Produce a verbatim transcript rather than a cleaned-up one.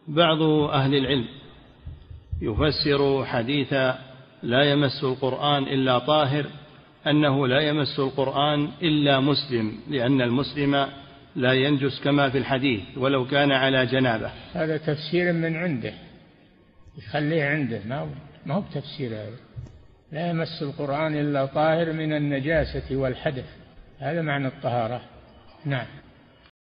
بعض أهل العلم يفسر حديث لا يمس القرآن إلا طاهر أنه لا يمس القرآن إلا مسلم، لأن المسلم لا ينجس كما في الحديث ولو كان على جنابه. هذا تفسير من عنده، يخليه عنده، ما هو بتفسير هذا. لا يمس القرآن إلا طاهر من النجاسة والحدث، هذا معنى الطهارة. نعم.